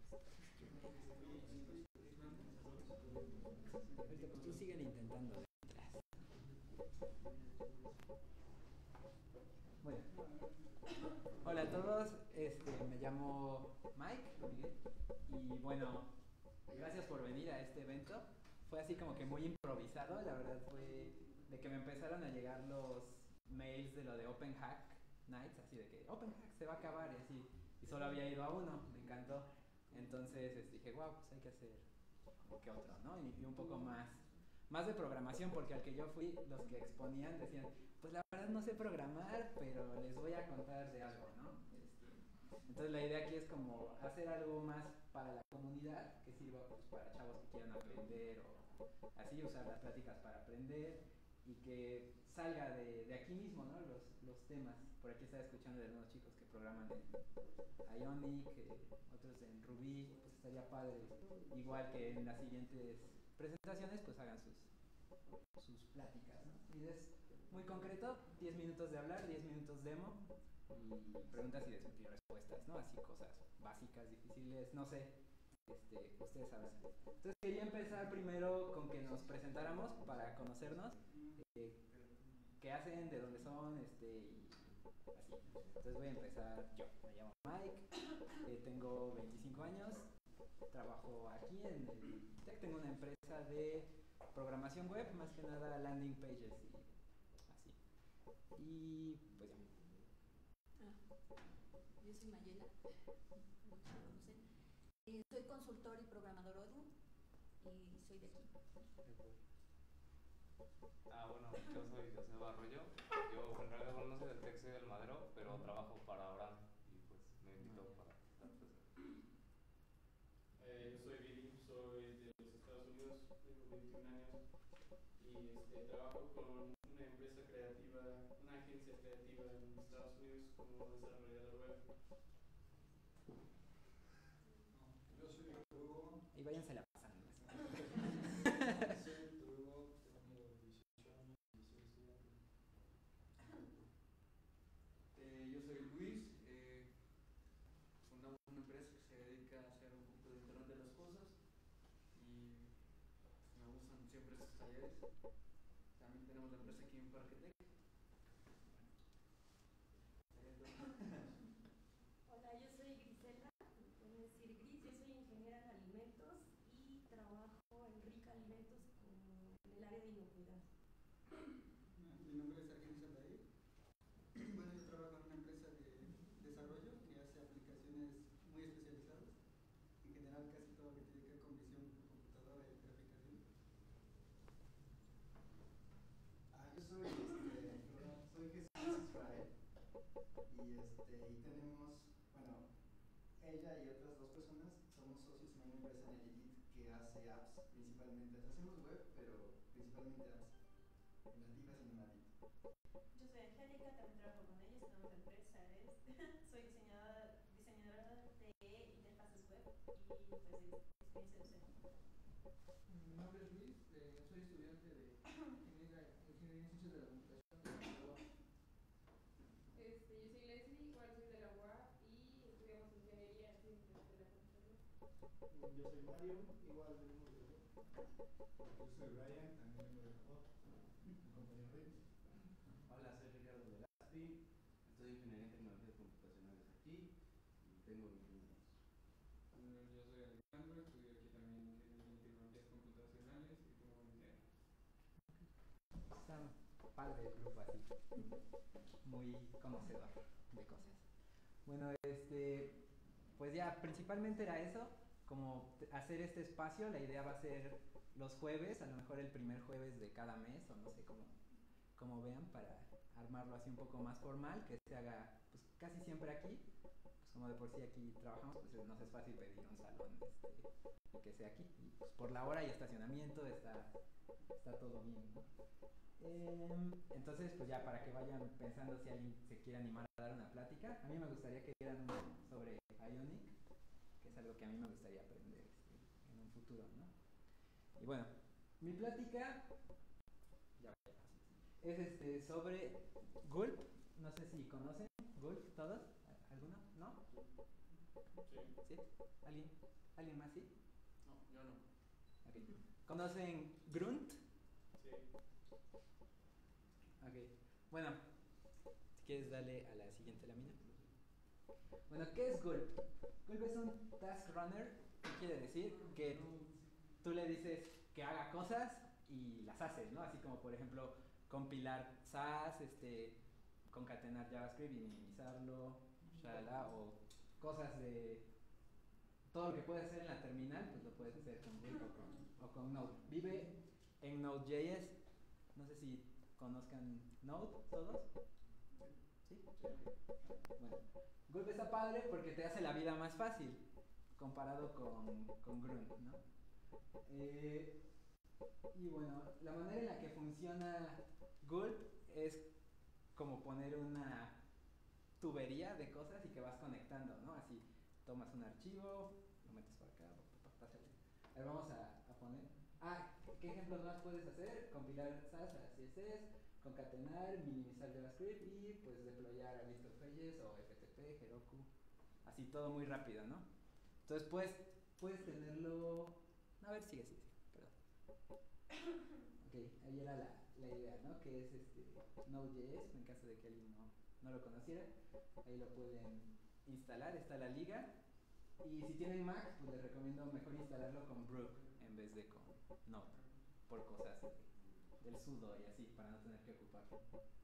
Ahorita pues tú siguen intentando. Bueno, hola a todos, me llamo Mike, Miguel, y bueno, gracias por venir a este evento. Fue así como que muy improvisado, la verdad fue de que me empezaron a llegar los mails de lo de Open Hack Nights, así de que Open Hack se va a acabar y así, y solo había ido a uno, me encantó. Entonces dije, wow, pues hay que hacer como que otro, ¿no? Y un poco más de programación, porque al que yo fui, los que exponían decían, pues la verdad no sé programar, pero les voy a contar de algo, ¿no? Entonces la idea aquí es como hacer algo más para la comunidad, que sirva pues, para chavos que quieran aprender o así usar las pláticas para aprender y que salga de aquí mismo, ¿no? Los temas. Por aquí estaba escuchando de algunos chicos que programan en Ionic, otros en Ruby, pues estaría padre. Igual que en las siguientes presentaciones, pues hagan sus pláticas, ¿no? Y es muy concreto, 10 minutos de hablar, 10 minutos demo y preguntas y respuestas, ¿no? Así cosas básicas, difíciles, no sé, ustedes saben. Entonces quería empezar primero con que nos presentáramos para conocernos, eh, qué hacen, de dónde son, y así. Entonces voy a empezar yo. Me llamo Mike, tengo 25 años, trabajo aquí en el Tech, tengo una empresa de programación web, más que nada landing pages y así. Y pues ya. Yo soy Mayela, muchos lo conocen. Soy consultor y programador Odoo y soy de aquí. Bueno, yo soy José Barroyo. Yo en realidad no soy del Tec, soy del Madero, pero trabajo para Oran y pues me invitó para estar presente. Yo soy Billy, soy de los Estados Unidos, tengo 21 años y trabajo con una empresa creativa, una agencia creativa en Estados Unidos como desarrollador web. Yo soy Víctor Hugo. Y váyanse la pasando. Soy Víctor Hugo, tengo 18 años y soy estudiante. Yo soy Luis, fundamos una empresa que se dedica a hacer un poquito de Internet de las cosas y me gustan siempre estos talleres. También tenemos la empresa aquí en Parque Tech. Hola, yo soy Griselda, me pueden decir Gris, yo soy ingeniera en alimentos y trabajo en Rica Alimentos como en el área de inocuidad. Mi nombre es Argenis Aldair. Bueno, yo trabajo en una empresa de desarrollo que hace aplicaciones muy especializadas. En general, casi todo lo que tiene que ver con visión por computadora y graficación. Yo soy Jesús Israel y tenemos, bueno, ella y otras dos personas somos socios en una empresa en Edit que hace apps principalmente. Hacemos web, pero principalmente apps nativas y no nativas. Yo soy Angélica, también trabajo con ella, estamos en empresa, soy diseñadora de interfaces web y pues de experiencia docente. Mi nombre es Luis, soy estudiante de Ingeniería en Ciencias de la Computación. Yo soy Leslie, igual soy de la UAP y estudiamos Ingeniería en Ciencias de la Computación. Yo soy Mario, igual venimos de la UAP. Yo soy Brian, también vengo de la UAP, mi compañero Rick. Hola, soy Ricardo Velaspi, estudio Ingeniería en Tecnologías Computacionales aquí y tengo 21 años. Yo soy Alejandro, estudio aquí también Ingeniería en Tecnologías Computacionales y tengo 20 años. Está padre el grupo así, muy conocedor de cosas. Bueno, pues ya principalmente era eso, como hacer este espacio. La idea va a ser los jueves, a lo mejor el primer jueves de cada mes o no sé cómo vean, para armarlo así un poco más formal, que se haga pues casi siempre aquí, pues como de por sí aquí trabajamos, pues nos es fácil pedir un salón y que sea aquí, y pues por la hora y estacionamiento está todo bien, ¿no? Entonces pues ya para que vayan pensando si alguien se quiere animar a dar una plática, a mí me gustaría que dieran sobre Ionic, que es algo que a mí me gustaría aprender en un futuro, ¿no? Y bueno, mi plática ya es sobre Gulp. No sé si conocen Gulp todos, ¿alguno? ¿No? Sí. ¿Sí? ¿Alguien más sí? No, yo no. Ok. ¿Conocen Grunt? Sí. Ok. Bueno, si quieres darle a la siguiente lámina. Bueno, ¿qué es Gulp? Gulp es un task runner. ¿Qué quiere decir? Que tú le dices que haga cosas y las hace, ¿no? Así como por ejemplo compilar SAS, concatenar JavaScript y minimizarlo, shalala, o cosas de todo lo que puedes hacer en la terminal, pues lo puedes hacer con Gulp o con Node. Vive en Node.js. No sé si conozcan Node todos. ¿Sí? Bueno, Gulp está padre porque te hace la vida más fácil comparado con Grunt, ¿no? Y bueno, la manera en la que funciona Gulp es como poner una tubería de cosas y que vas conectando, ¿no? Así tomas un archivo, lo metes por acá, pásale. A ver, vamos a poner. ¿Qué ejemplos más puedes hacer? Compilar SAS a CSS, concatenar, minimizar JavaScript y pues deployar a list of pages o FTP, Heroku. Así todo muy rápido, ¿no? Entonces puedes tenerlo. A ver, sigue, perdón. Ok, ahí era la idea, ¿no? Que es Node.js, en caso de que alguien no lo conociera. Ahí lo pueden instalar, está la liga. Y si tienen Mac, pues les recomiendo mejor instalarlo con Brew en vez de con Node, por cosas del sudo y así, para no tener que ocuparlo.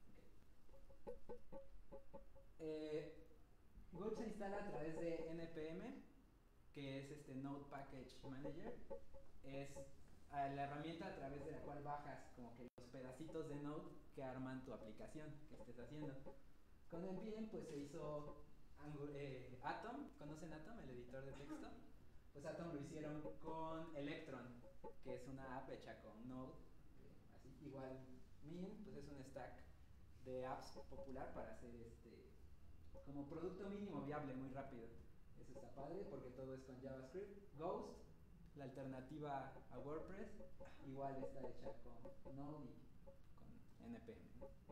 Okay. Gulp se instala a través de NPM, que es Node Package Manager. Es la herramienta a través de la cual bajas como que los pedacitos de Node que arman tu aplicación que estés haciendo. Con NPM pues se hizo Atom. ¿Conocen Atom, el editor de texto? Pues Atom lo hicieron con Electron, que es una app hecha con Node. Así, igual Min pues es un stack de apps popular para hacer como producto mínimo viable muy rápido. Eso está padre porque todo es con JavaScript. Ghost, la alternativa a WordPress, igual está hecha con Node y con NPM.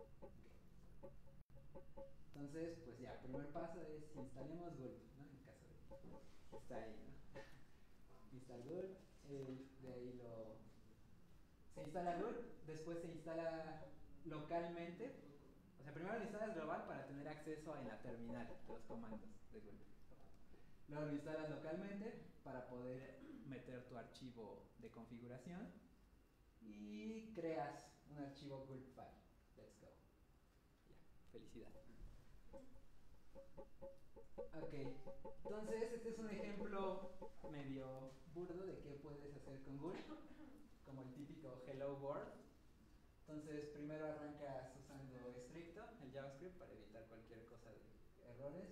Entonces, pues ya, primer paso es instalemos Gulp, ¿no? En caso de está ahí, ¿no? Install Gulp, de ahí se instala Gulp, después se instala localmente. O sea, primero lo instalas global para tener acceso en la terminal a los comandos de Gulp. Luego lo instalas localmente para poder meter tu archivo de configuración y creas un archivo Gulp file. Let's go. Ya, felicidad. Ok, entonces este es un ejemplo medio burdo de qué puedes hacer con Gulp, como el típico Hello World. Entonces primero arrancas usando estricto, el JavaScript, para evitar cualquier cosa de errores.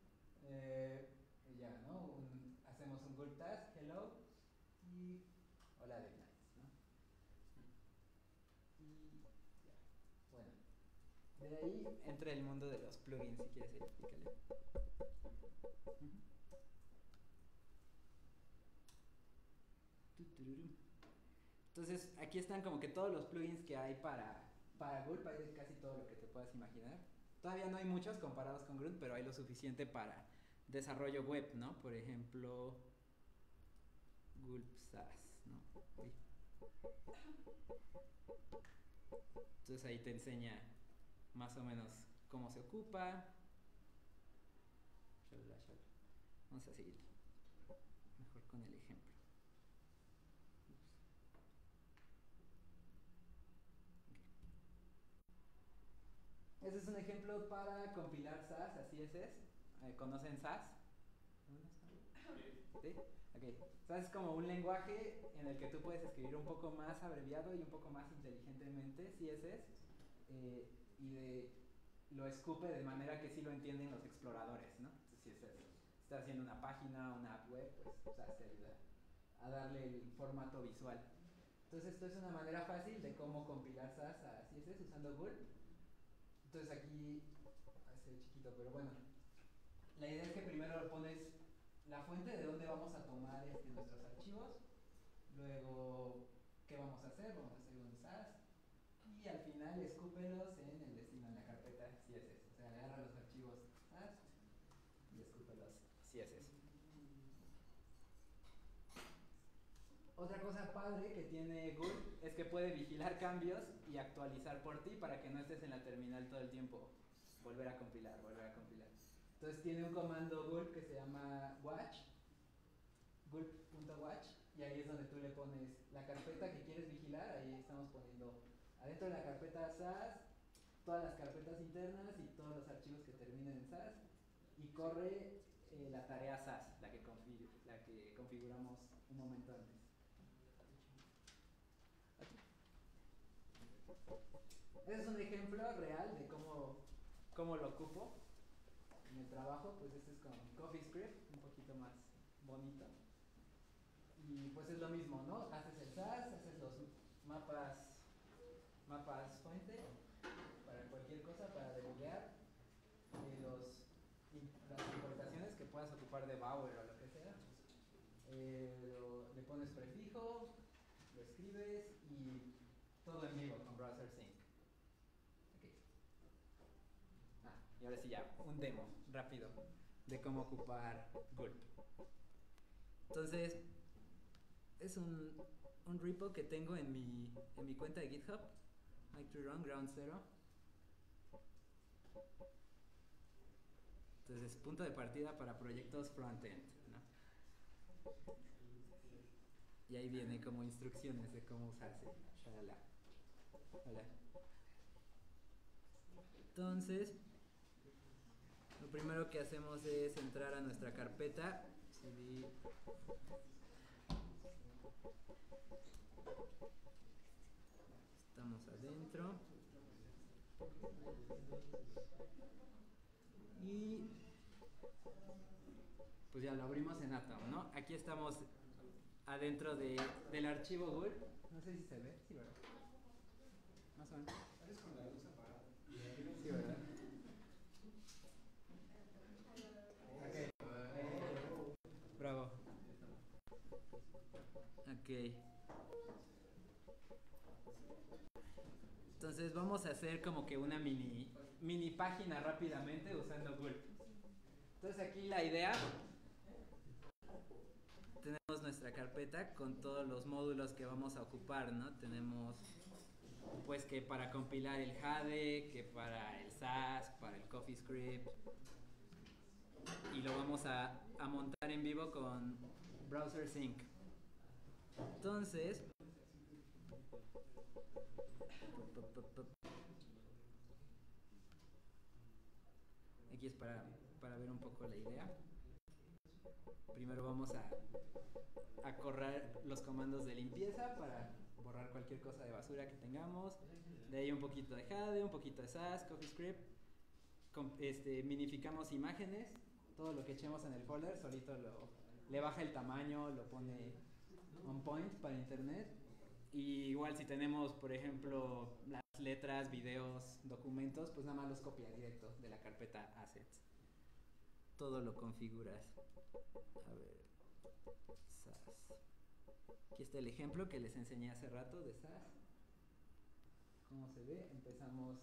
Y ya, ¿no? Hacemos un Gulp task, hello, y hola de nights, ¿no? Y ya, bueno. De ahí entra el mundo de los plugins, si quieres explícale. Entonces aquí están como que todos los plugins que hay para Gulp, hay de casi todo lo que te puedas imaginar. Todavía no hay muchos comparados con Grunt, pero hay lo suficiente para desarrollo web, ¿no? Por ejemplo, Gulp SAS, ¿no? Uy. Entonces ahí te enseña más o menos cómo se ocupa. Vamos a seguir mejor con el ejemplo. Este es un ejemplo para compilar SAS a CSS. ¿Conocen SAS? ¿Sí? Ok. SAS es como un lenguaje en el que tú puedes escribir un poco más abreviado y un poco más inteligentemente CSS y lo escupe de manera que sí lo entienden los exploradores, ¿no? Entonces, si estás haciendo una página, una app web, pues SAS te ayuda a darle el formato visual. Entonces esto es una manera fácil de cómo compilar SAS a CSS usando Gulp. Entonces aquí, va a ser chiquito, pero bueno, la idea es que primero pones la fuente de dónde vamos a tomar nuestros archivos, luego qué vamos a hacer un SAS y al final escúpelos en el destino, en la carpeta CSS, o sea, agarra los archivos SAS y escúpelos CSS. Otra cosa padre que tiene Gulp es que puede vigilar cambios y actualizar por ti para que no estés en la terminal todo el tiempo. Volver a compilar, volver a compilar. Entonces tiene un comando Gulp que se llama watch, gulp.watch, y ahí es donde tú le pones la carpeta que quieres vigilar. Ahí estamos poniendo adentro de la carpeta SAS todas las carpetas internas y todos los archivos que terminen en SAS, y corre la tarea SAS, la que configuramos un momento antes. Ese es un ejemplo real de cómo lo ocupo en el trabajo. Pues este es con CoffeeScript, un poquito más bonito. Y pues es lo mismo, ¿no? Haces el SAS, haces los mapas fuente para cualquier cosa, para debuguear, las importaciones que puedas ocupar de Bower o lo que sea. Le pones prefijo, lo escribes y todo en vivo con Browser Sync. Okay. Y ahora sí ya, un demo rápido de cómo ocupar Gulp. Entonces, es un repo que tengo en mi cuenta de GitHub, Mike3Run Ground Zero. Entonces, punto de partida para proyectos frontend, ¿no? Y ahí viene como instrucciones de cómo usarse. Shalala. Hola. Entonces, lo primero que hacemos es entrar a nuestra carpeta. CD. Estamos adentro. Y pues ya lo abrimos en Atom, ¿no? Aquí estamos adentro del archivo Gulp. No sé si se ve, sí, ¿verdad? Más o menos. ¿Eres con la luz apagada? Sí, ¿verdad? Ok. Bravo. Ok. Entonces vamos a hacer como que una mini página rápidamente usando Gulp. Entonces aquí la idea, tenemos nuestra carpeta con todos los módulos que vamos a ocupar, ¿no? Tenemos pues que para compilar el Jade, que para el SAS, para el CoffeeScript, y lo vamos a montar en vivo con Browser Sync. Entonces, aquí es para ver un poco la idea. Primero vamos a correr los comandos de limpieza para borrar cualquier cosa de basura que tengamos. De ahí un poquito de Jade, un poquito de SAS, CoffeeScript. Minificamos imágenes. Todo lo que echemos en el folder solito le baja el tamaño, lo pone on point para internet. Y igual si tenemos, por ejemplo, las letras, videos, documentos, pues nada más los copia directo de la carpeta assets. Todo lo configuras. A ver, SAS. Aquí está el ejemplo que les enseñé hace rato de SAS. ¿Cómo se ve? Empezamos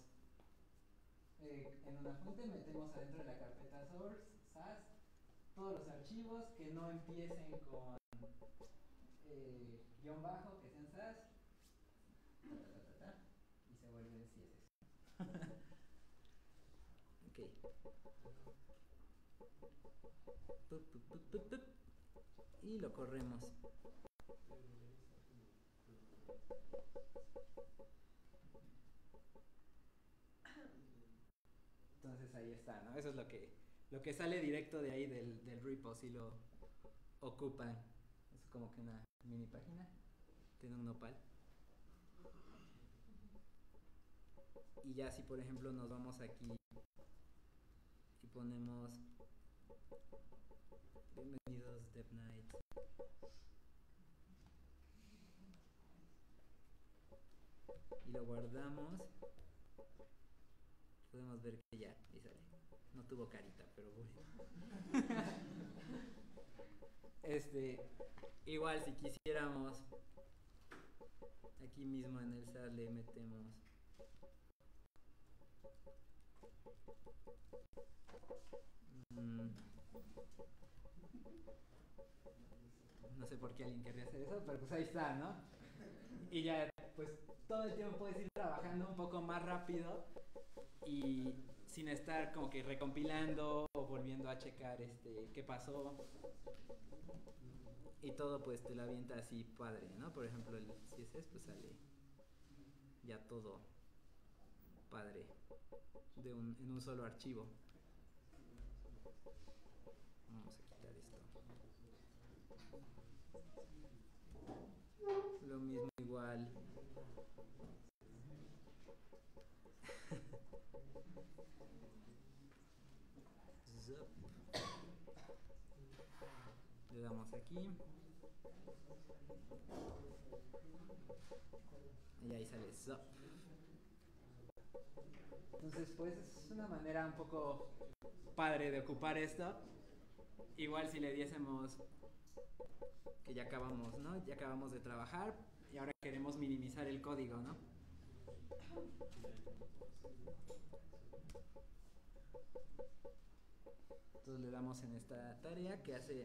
en una fuente, metemos adentro de la carpeta source, SAS, todos los archivos que no empiecen con guión bajo, que sean SAS, y se vuelven CSS. Ok. Y lo corremos. Entonces ahí está, ¿no? Eso es lo que sale directo de ahí del repo, si lo ocupan. Es como que una mini página. Tiene un nopal. Y ya si por ejemplo nos vamos aquí y ponemos bienvenidos Dev Night. Y lo guardamos. Podemos ver que ya, ahí sale. No tuvo carita, pero bueno. Igual si quisiéramos, aquí mismo en el SAS le metemos No sé por qué alguien querría hacer eso, pero pues ahí está, ¿no? Y ya, pues todo el tiempo puedes ir trabajando un poco más rápido y sin estar como que recompilando o volviendo a checar qué pasó. Y todo pues te lo avienta así padre, ¿no? Por ejemplo el CSS pues sale ya todo padre en un solo archivo. Vamos a quitar esto. Lo mismo igual. Le damos aquí. Y ahí sale zap. Entonces pues es una manera un poco padre de ocupar esto. Igual si le diésemos que ya acabamos, ¿no? Ya acabamos de trabajar y ahora queremos minimizar el código, ¿no? Entonces le damos en esta tarea que hace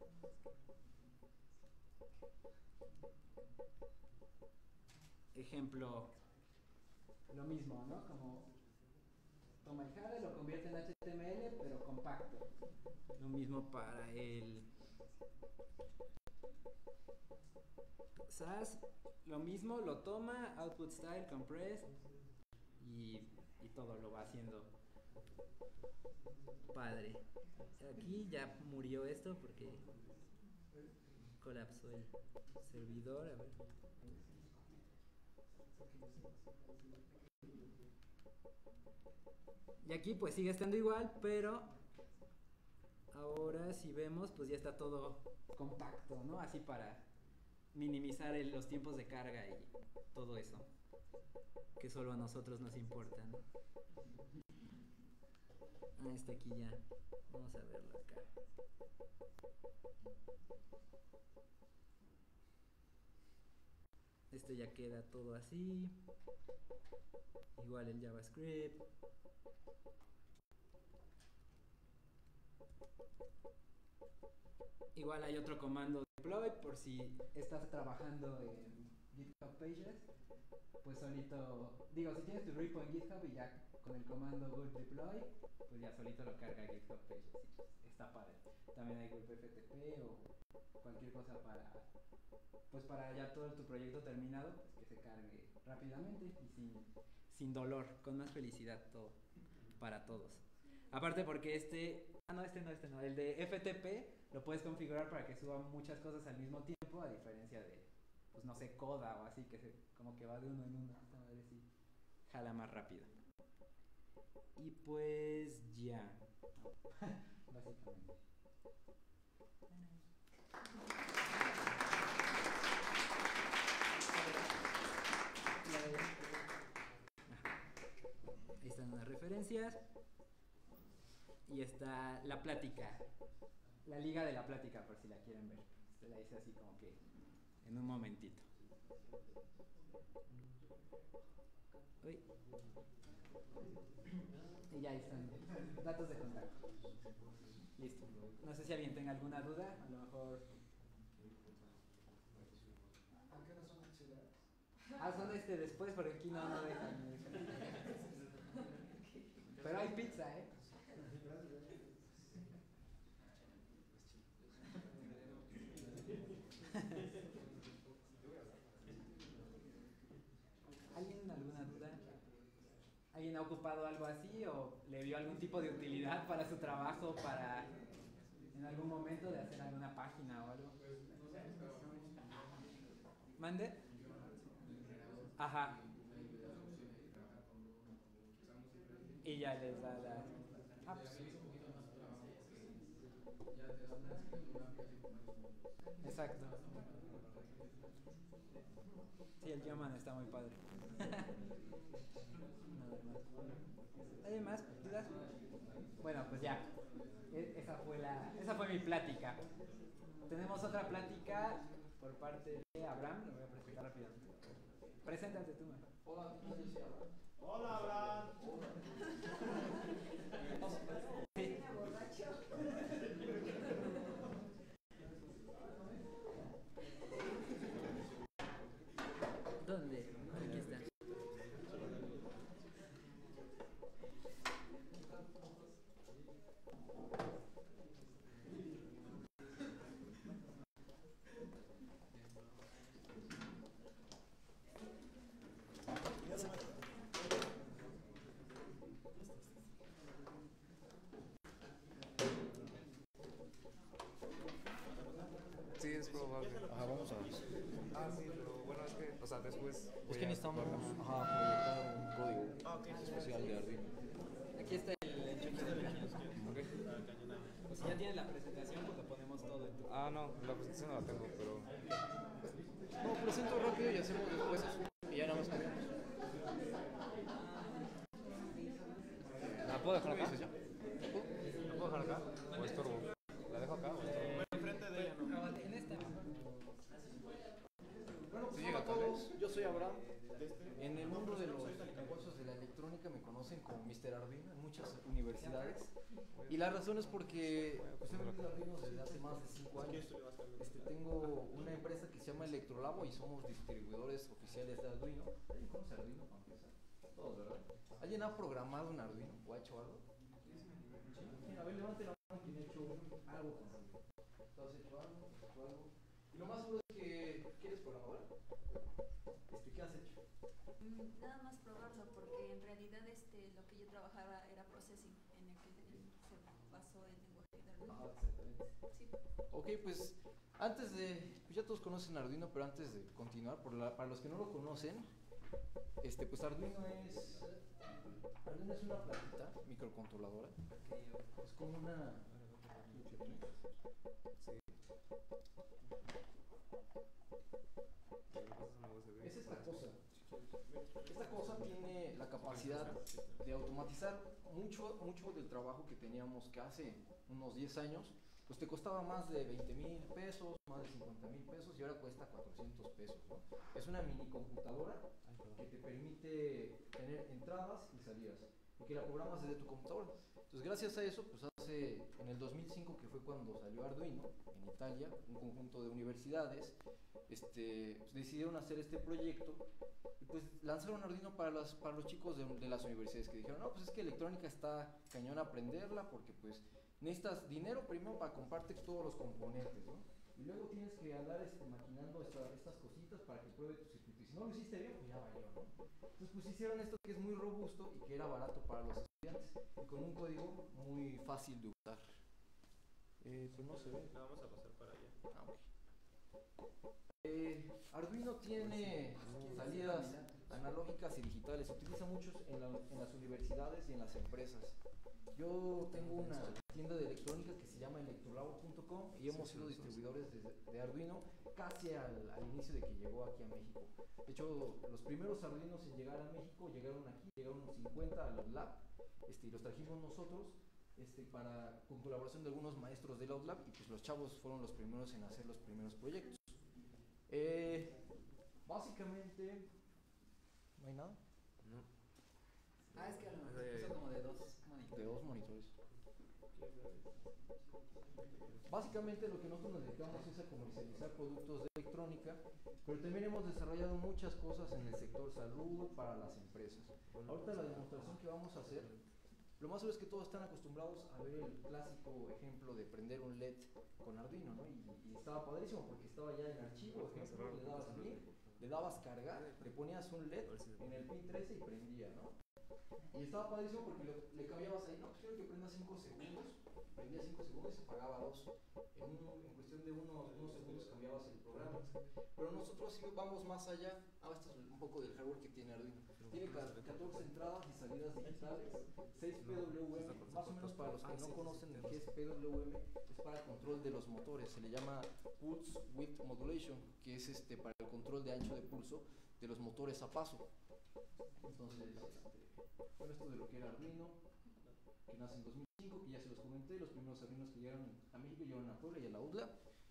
ejemplo lo mismo, ¿no? Como toma el Java, lo convierte en HTML pero compacto. Lo mismo para el SAS, lo mismo, lo toma, output style, compress y todo lo va haciendo padre. Aquí ya murió esto porque colapsó el servidor. A ver. Y aquí pues sigue estando igual, pero ahora si vemos pues ya está todo compacto, ¿no? Así para minimizar los tiempos de carga y todo eso que solo a nosotros nos importa, ¿no? Aquí ya vamos a verlo acá. Esto ya queda todo así, igual el JavaScript. Igual hay otro comando deploy por si estás trabajando en GitHub Pages, pues solito, digo, si tienes tu repo en GitHub y ya con el comando gulp deploy, pues ya solito lo carga GitHub Pages y pues está padre. También hay gulp FTP o cualquier cosa para ya todo tu proyecto terminado, pues que se cargue rápidamente y sin dolor, con más felicidad todo, para todos. Aparte porque no, el de FTP lo puedes configurar para que suba muchas cosas al mismo tiempo, a diferencia de, pues no sé, Coda o así, que como que va de uno en uno, a ver si jala más rápido. Y pues ya, básicamente. Ahí están las referencias. Y está la plática, la liga de la plática, por si la quieren ver. Se la hice así como que en un momentito. Uy. Y ya ahí están, datos de contacto. Listo. No sé si alguien tenga alguna duda, a lo mejor. ¿A qué hora son las chelas? Son después, porque aquí no dejan. Pero hay pizza, ¿eh? ¿Alguien alguna duda? ¿Alguien ha ocupado algo así o le vio algún tipo de utilidad para su trabajo, para en algún momento de hacer alguna página o algo? ¿Mande? Ajá. Y ya les da la... pues. Exacto. Sí, el Geoman está muy padre. ¿Alguien más? ¿Dudas? Bueno, pues ya. Esa fue mi plática. Tenemos otra plática por parte de Abraham. Lo voy a presentar rápidamente. Preséntate tú, man. Hola, yo soy Abraham. Hola, Abraham. Sí. probable. Ajá, vamos a. Ah, sí, pero bueno, es que, o sea, después. Es que necesitamos proyectar un código especial de Arduino. Aquí está el enchufe de Arduino. Pues si ya tiene la presentación, pues lo ponemos todo en tu... Ah, no, la presentación no la tengo, pero. No, presento rápido y hacemos después eso. Y ya nada más cambiamos. ¿La puedo dejar acá? ¿Qué dices ya? ¿La puedo dejar acá? ¿O estorbo? ¿La dejo acá o estorbo? Enfrente de ella, ¿no? En esta. Bueno, pues hola a todos, yo soy Abraham. En el mundo de los negocios de la electrónica me conocen como Mr. Arduino en muchas universidades. Y la razón es porque pues, he vendido Arduino desde hace más de 5 años. Tengo una empresa que se llama Electrolabo y somos distribuidores oficiales de Arduino. ¿Alguien conoce Arduino para empezar? Todos, ¿verdad? ¿Alguien ha programado un Arduino o ha hecho algo? A ver, levante la mano quien ha hecho algo con Arduino. ¿Tú has hecho algo? ¿Has hecho algo? Y lo más seguro es que ¿quieres programador? ¿Qué has hecho? Nada más probarlo, porque en realidad lo que yo trabajaba era processing, en el que se basó el lenguaje de Arduino. Ah, exactamente. Sí. Ok, pues antes de, pues ya todos conocen Arduino, pero antes de continuar, para los que no lo conocen, pues Arduino es una platita microcontroladora. Es como una... Es esta cosa. Esta cosa tiene la capacidad de automatizar mucho del trabajo que teníamos que hace unos 10 años, pues te costaba más de 20,000 pesos, más de 50,000 pesos y ahora cuesta 400 pesos, ¿no? Es una mini computadora que te permite tener entradas y salidas y que la programas desde tu computadora. Entonces gracias a eso, pues en el 2005, que fue cuando salió Arduino en Italia, un conjunto de universidades pues decidieron hacer este proyecto y pues lanzaron Arduino para los chicos de las universidades, que dijeron, no, pues es que electrónica está cañón aprenderla porque pues necesitas dinero primero para comprarte todos los componentes, ¿no? Y luego tienes que andar maquinando estas cositas para que pruebe tu circuito. Y si no lo hiciste bien, pues ya valió, ¿no? Entonces pues hicieron esto que es muy robusto y que era barato para los estudiantes y con un código muy fácil de usar. Pues no se ve. La vamos a pasar para allá. Arduino tiene salidas analógicas y digitales. Se utiliza mucho en las universidades y en las empresas. Yo tengo una tienda de electrónica que se llama electrolabo.com y hemos sido distribuidores de Arduino casi al inicio de que llegó aquí a México. De hecho, los primeros Arduinos en llegar a México llegaron aquí, llegaron unos 50 a Outlab, y los trajimos nosotros con colaboración de algunos maestros del Outlab, y pues los chavos fueron los primeros en hacer los primeros proyectos. Básicamente, ¿no hay nada? No. Ah, es que a lo mejor puso como de dos monitores. De dos monitores. Básicamente lo que nosotros nos dedicamos es a comercializar productos de electrónica, pero también hemos desarrollado muchas cosas en el sector salud para las empresas. Ahorita la demostración que vamos a hacer, lo más seguro es que todos están acostumbrados a ver el clásico ejemplo de prender un LED con Arduino, ¿no? Y estaba padrísimo porque estaba ya en archivo, ejemplo, le dabas clic, le dabas cargar, le ponías un LED en el pin 13 y prendía, ¿no? Y estaba padrísimo porque le cambiabas ahí, no, pues quiero que prenda 5 segundos, prendía 5 segundos y se apagaba 2. En cuestión de unos segundos cambiabas el programa. Pero nosotros sí vamos más allá. Esto es un poco del hardware que tiene Arduino. Tiene 14 entradas y salidas digitales, 6 PWM, más o menos para los que no conocen el que es PWM, es para el control de los motores, se le llama Pulse Width Modulation, que es para el control de ancho de pulso de los motores a paso. Entonces, bueno, esto de lo que era Arduino, que nace en 2005, que ya se los comenté, los primeros Arduinos que llegaron a México llegaron a Puebla y a la UDLA.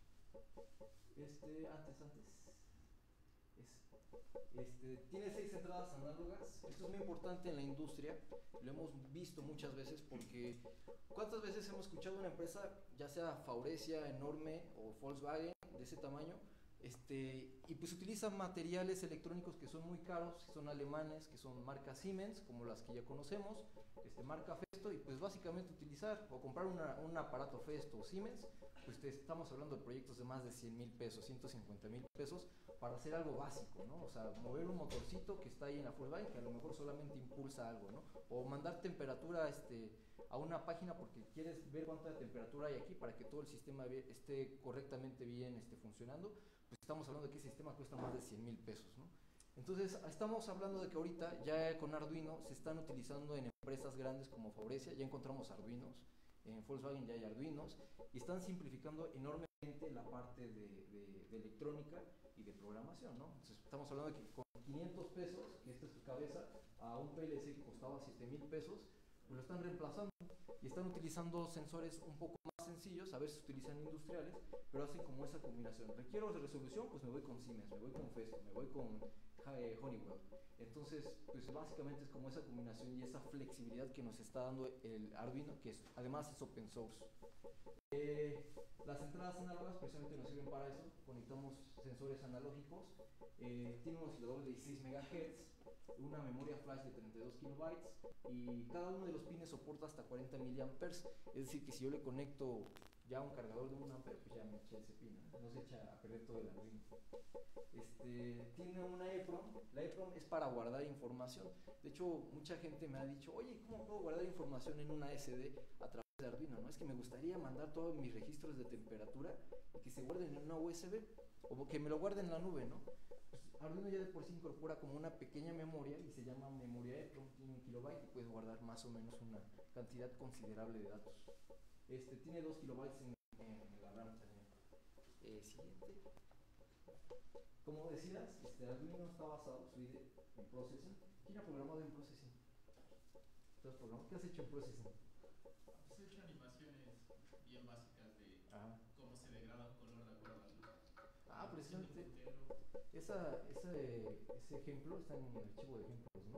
Tiene 6 entradas análogas. Esto es muy importante en la industria, lo hemos visto muchas veces porque ¿cuántas veces hemos escuchado una empresa, ya sea Faurecia, enorme, o Volkswagen de ese tamaño, y pues utilizan materiales electrónicos que son muy caros, que son alemanes, que son marca Siemens, como las que ya conocemos, marca Festo, y pues básicamente utilizar o comprar un aparato Festo o Siemens, pues estamos hablando de proyectos de más de 100,000 pesos, 150,000 pesos para hacer algo básico, ¿no? O sea, mover un motorcito que está ahí en la Volkswagen que a lo mejor solamente impulsa algo, ¿no? O mandar temperatura a una página porque quieres ver cuánta temperatura hay aquí para que todo el sistema esté correctamente bien funcionando, pues estamos hablando de que ese sistema cuesta más de 100,000 pesos, ¿no? Entonces, estamos hablando de que ahorita ya con Arduino se están utilizando en empresas grandes como Faurecia, ya encontramos Arduinos, en Volkswagen ya hay Arduinos, y están simplificando enormemente la parte de electrónica y de programación, ¿no? Entonces, estamos hablando de que con 500 pesos, que esta es tu cabeza, a un PLC que costaba 7,000 pesos, pues lo están reemplazando y están utilizando sensores un poco más sencillos, a veces utilizan industriales, pero hacen como esa combinación. Requiero de resolución, pues me voy con Siemens, me voy con Festo, me voy con Honeywell. Entonces, pues básicamente es como esa combinación y esa flexibilidad que nos está dando el Arduino, que además es open source. Las entradas análogas precisamente nos sirven para eso. Conectamos sensores analógicos, tiene un oscilador de 16 MHz, una memoria flash de 32 kilobytes y cada uno de los pines soporta hasta 40 miliamperes. Es decir, que si yo le conecto ya un cargador de 1 ampere, pues ya me eché ese pin, no se echa a perder todo el Arduino. Tiene una EEPROM. La EEPROM es para guardar información. De hecho, mucha gente me ha dicho, oye, ¿cómo puedo guardar información en una SD a través de Arduino? ¿No? Es que me gustaría mandar todos mis registros de temperatura y que se guarden en una USB o que me lo guarden en la nube, ¿no? Pues Arduino ya de por sí incorpora como una pequeña memoria y se llama memoria EEPROM, tiene 1 kilobyte y puedes guardar más o menos una cantidad considerable de datos. Tiene 2 kilobytes en la RAM también. Siguiente. Como decías, Arduino está basado en Processing. ¿Quién ha programado en Processing? ¿Qué has hecho en Processing? Pues he hecho animaciones bien básicas de cómo se degrada un color de acuerdo a la luz. Precisamente ese ejemplo está en el archivo de ejemplos, ¿no?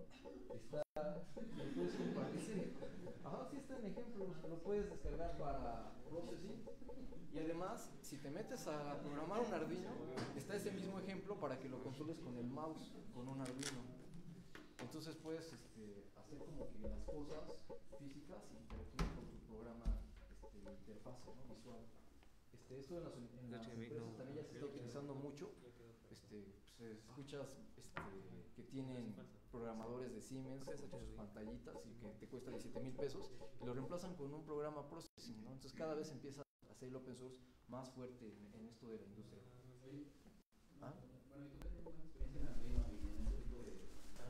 Lo puedes compartir. Sí está en ejemplos, lo puedes descargar para Processing. Y además, si te metes a programar un Arduino, está ese mismo ejemplo para que lo controles con el mouse, con un Arduino. Entonces puedes hacer como que las cosas físicas y interactuar con tu programa de interfase, ¿no? Visual. Esto en las empresas también ya se está utilizando mucho. Escuchas que tienen programadores de Siemens con sus pantallitas y que te cuesta 17,000 pesos y lo reemplazan con un programa Processing, ¿no? Entonces cada vez empieza a hacer el open source más fuerte en esto de la industria. Bueno, ¿y tú qué tienes más experiencia en Arduino y en este tipo de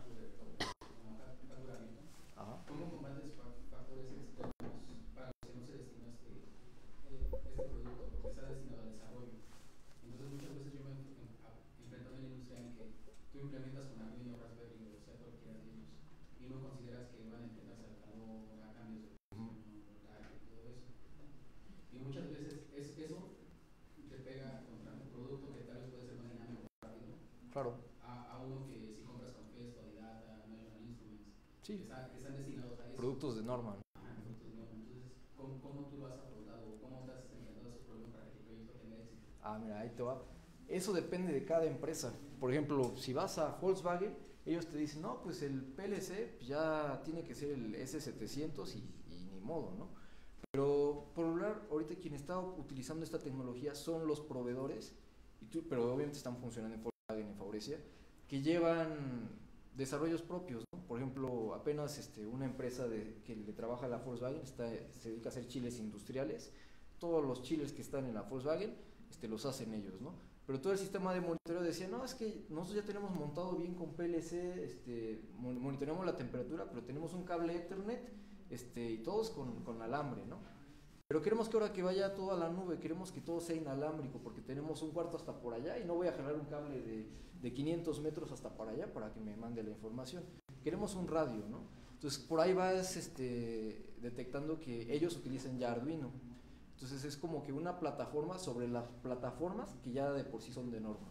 hardware? ¿Cómo combates factores externos para los que no se destina este producto? Porque está destinado al desarrollo. Entonces muchas veces yo me he enfrentado en la industria en que tú implementas con Arduino, Raspberry o sea cualquiera de ellos y no consideras que van a enfrentarse al calor, a cambios de presión, voltaje y todo eso. Y muchas veces eso te pega contra un producto que tal vez puede ser más dinámico, rápido. Claro. A uno que si compras con Festo, Adidata, National Instruments, sí, que están destinados a eso. Productos de norma, ¿no? Productos de norma. Entonces, ¿cómo tú lo has afrontado? ¿Cómo te has enfrentado a esos problemas para que el proyecto tenga éxito? Mira, ahí te va. Eso depende de cada empresa. Por ejemplo, si vas a Volkswagen, ellos te dicen, no, pues el PLC ya tiene que ser el S700 y ni modo, ¿no? Pero por hablar, ahorita quien está utilizando esta tecnología son los proveedores, pero obviamente están funcionando en Volkswagen, en Faurecia, que llevan desarrollos propios, ¿no? Por ejemplo, apenas una empresa que le trabaja a la Volkswagen se dedica a hacer chiles industriales. Todos los chiles que están en la Volkswagen los hacen ellos, ¿no? Pero todo el sistema de monitoreo decía, no, es que nosotros ya tenemos montado bien con PLC, monitoreamos la temperatura, pero tenemos un cable Ethernet y todos con alambre, ¿no? Pero queremos que ahora que vaya todo a la nube, queremos que todo sea inalámbrico, porque tenemos un cuarto hasta por allá y no voy a jalar un cable de 500 metros hasta para allá para que me mande la información. Queremos un radio, ¿no? Entonces por ahí vas detectando que ellos utilizan ya Arduino. Entonces es como que una plataforma sobre las plataformas que ya de por sí son de norma.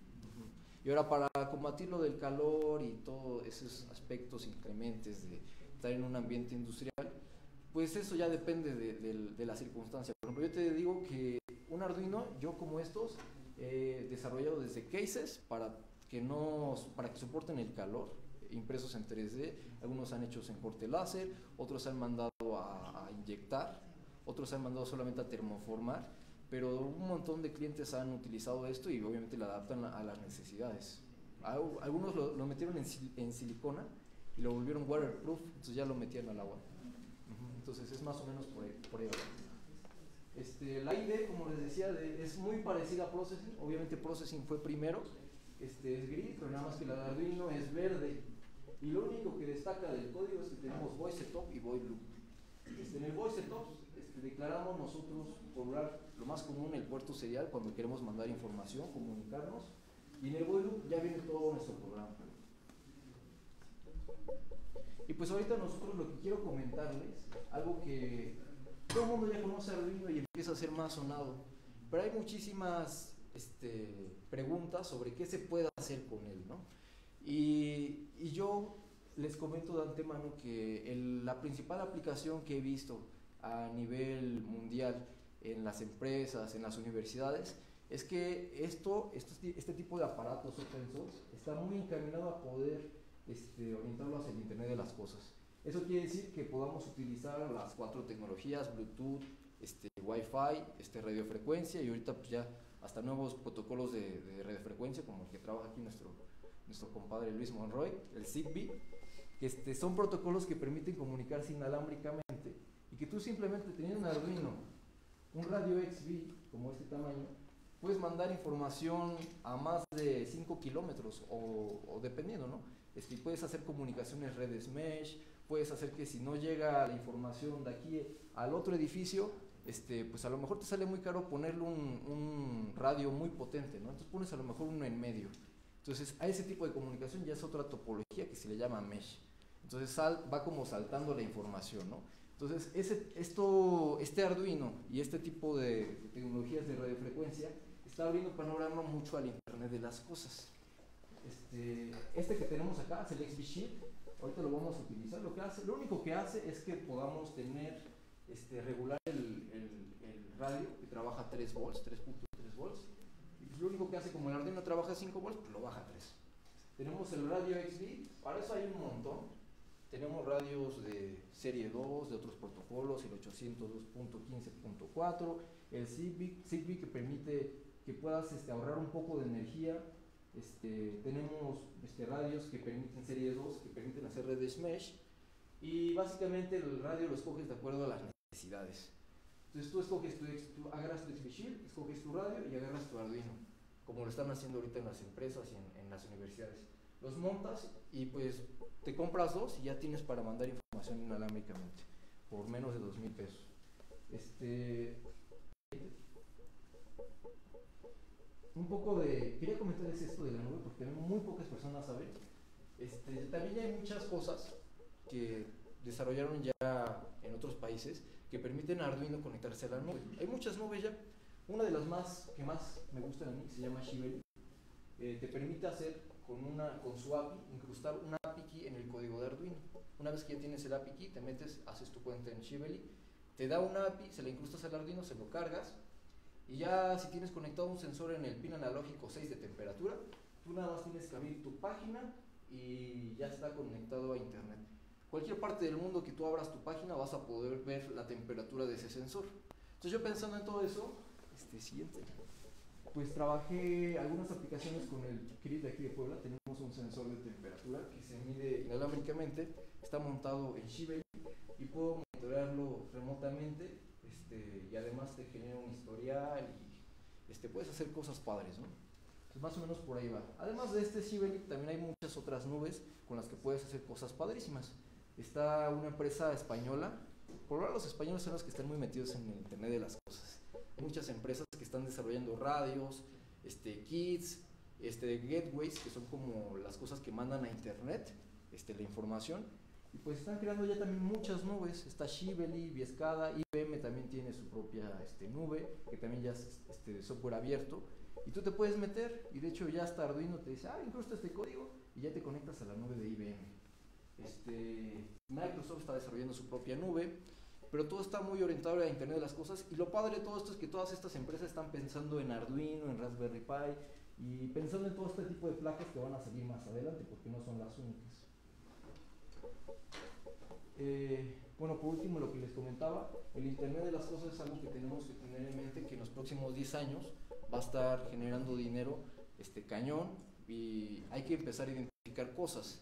Y ahora para combatir lo del calor y todos esos aspectos inclementes de estar en un ambiente industrial, pues eso ya depende de la circunstancia. Por ejemplo, yo te digo que un Arduino, yo como estos, he desarrollado desde cases para que soporten el calor, impresos en 3D, algunos han hecho en corte láser, otros han mandado a inyectar, otros han mandado solamente a termoformar, pero un montón de clientes han utilizado esto y obviamente lo adaptan a las necesidades. Algunos lo metieron en silicona y lo volvieron waterproof, entonces ya lo metían al agua. Entonces es más o menos por ahí. La IDE, como les decía, es muy parecida a Processing. Obviamente Processing fue primero, es gris, pero nada más que la de Arduino es verde. Y lo único que destaca del código es que tenemos voice setup y void loop. En el voice setup declaramos nosotros poblar lo más común el puerto serial cuando queremos mandar información, comunicarnos. Y en el void loop ya viene todo nuestro programa. Y pues ahorita nosotros lo que quiero comentarles, algo que todo el mundo ya conoce Arduino y empieza a ser más sonado, pero hay muchísimas preguntas sobre qué se puede hacer con él, ¿no? Y yo les comento de antemano que la principal aplicación que he visto a nivel mundial en las empresas, en las universidades, es que este tipo de aparatos open source está muy encaminado a poder orientarlo hacia el Internet de las cosas. Eso quiere decir que podamos utilizar las 4 tecnologías, Bluetooth, Wi-Fi, radiofrecuencia y ahorita pues ya hasta nuevos protocolos de radiofrecuencia como el que trabaja aquí nuestro compadre Luis Monroy, el Zigbee, que son protocolos que permiten comunicarse inalámbricamente y que tú simplemente teniendo un Arduino, un radio XBee como este tamaño, puedes mandar información a más de 5 kilómetros o dependiendo, ¿no? Puedes hacer comunicaciones redes mesh, puedes hacer que si no llega la información de aquí al otro edificio, pues a lo mejor te sale muy caro ponerle un radio muy potente, ¿no? Entonces pones a lo mejor uno en medio. Entonces a ese tipo de comunicación ya es otra topología que se le llama mesh. Entonces va como saltando la información, ¿no? Entonces este Arduino y este tipo de tecnologías de radiofrecuencia está abriendo panorama mucho al Internet de las cosas. Que tenemos acá es el XBee Shield. Ahorita lo vamos a utilizar. Lo único que hace es que podamos tener regular el radio que trabaja a 3 volts, 3.3 volts. Y pues lo único que hace, como el Arduino trabaja a 5 volts, pues lo baja a 3. Tenemos el radio XBee, para eso hay un montón. Tenemos radios de serie 2, de otros protocolos, el 802.15.4, el Zigbee que permite que puedas ahorrar un poco de energía. Tenemos radios que permiten serie 2, que permiten hacer redes mesh, y básicamente el radio lo escoges de acuerdo a las necesidades. Entonces tú agarras tu XBee Shield, escoges tu radio y agarras tu Arduino, como lo están haciendo ahorita en las empresas y en las universidades. Los montas y pues te compras 2 y ya tienes para mandar información inalámbricamente por menos de 2,000 pesos. Quería comentarles esto de la nube porque muy pocas personas saben. También hay muchas cosas que desarrollaron ya en otros países que permiten a Arduino conectarse a la nube. Hay muchas nubes ya. Una de las que más me gustan a mí se llama Shibeli. Te permite hacer con su API, incrustar una API key en el código de Arduino. Una vez que ya tienes el API key, te metes, haces tu cuenta en Shibeli, te da una API, se la incrustas al Arduino, se lo cargas. Y ya si tienes conectado un sensor en el pin analógico 6 de temperatura, tú nada más tienes que abrir tu página y ya está conectado a internet. Cualquier parte del mundo que tú abras tu página vas a poder ver la temperatura de ese sensor. Entonces yo pensando en todo eso, pues trabajé algunas aplicaciones con el CRIT de aquí de Puebla. Tenemos un sensor de temperatura que se mide inalámbricamente, está montado en Shibeli y puedo monitorearlo remotamente. Y además te genera un historial y puedes hacer cosas padres, ¿no? Entonces más o menos por ahí va. Además de Shibeli también hay muchas otras nubes con las que puedes hacer cosas padrísimas. Está una empresa española, por ahora los españoles son los que están muy metidos en el Internet de las cosas. Muchas empresas que están desarrollando radios, kits, gateways, que son como las cosas que mandan a internet, la información. Y pues están creando ya también muchas nubes. Está Shibeli, Viescada, IBM también tiene su propia nube, que también ya es de software abierto. Y tú te puedes meter, y de hecho ya hasta Arduino te dice, incrusta este código, y ya te conectas a la nube de IBM. Microsoft está desarrollando su propia nube, pero todo está muy orientado a Internet de las cosas. Y lo padre de todo esto es que todas estas empresas están pensando en Arduino, en Raspberry Pi, y pensando en todo este tipo de placas que van a salir más adelante, porque no son las únicas. Bueno, por último, lo que les comentaba, el Internet de las cosas es algo que tenemos que tener en mente, que en los próximos 10 años va a estar generando dinero cañón, y hay que empezar a identificar cosas.